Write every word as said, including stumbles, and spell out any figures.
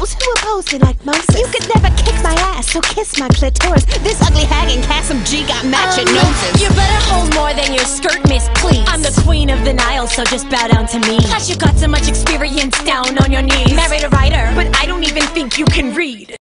those who oppose me like Moses. You could never kick my ass, so kiss my clitoris. This ugly hag and Cassim G got matching Um, noses. You better hold more than your skirt, miss, please. I'm the queen of the Nile, so just bow down to me. Plus you got so much experience down on your knees. Married a writer, but I don't even think you can read.